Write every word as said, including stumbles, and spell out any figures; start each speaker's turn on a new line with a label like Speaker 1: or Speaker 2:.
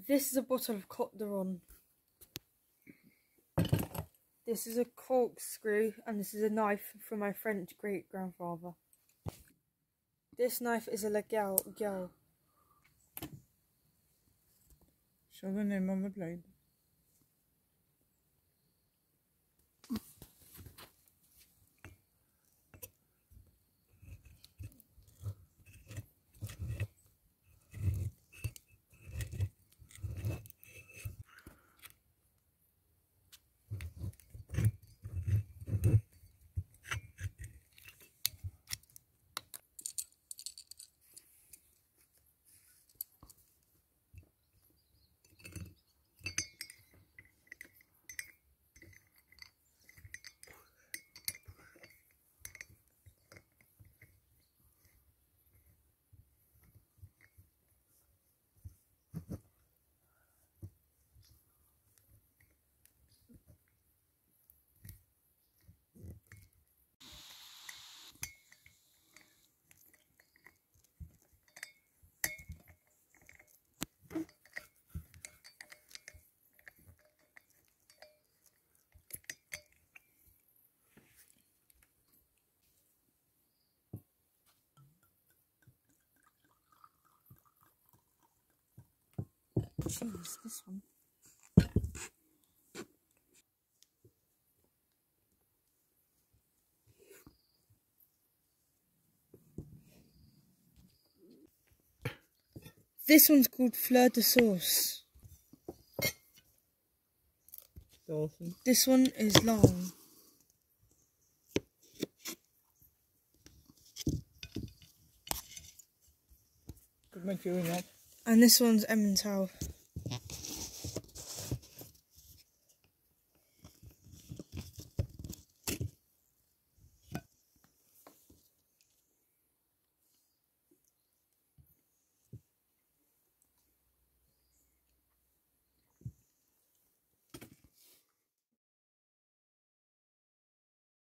Speaker 1: This is a bottle of Cote d'Ivoire. This is a corkscrew, and this is a knife from my French great-grandfather. This knife is a legal. Gal.
Speaker 2: Show the name on the blade.
Speaker 1: Jeez, this one. This one's called fleur de sauce.
Speaker 2: Awesome.
Speaker 1: This one is long.
Speaker 2: Good my chewing up.
Speaker 1: And this one's Emmental.